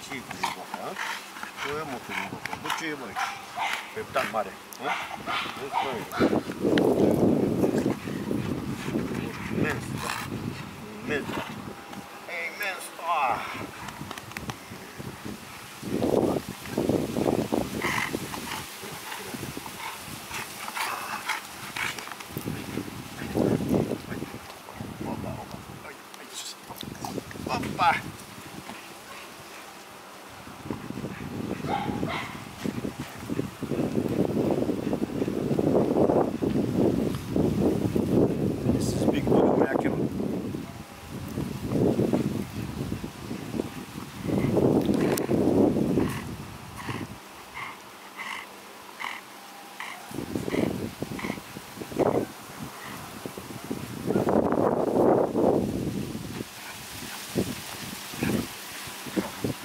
cu limba, tu e mă cu limba, tu ce e mai? Pe ptan mare, ha? Imens, da. Imens, da.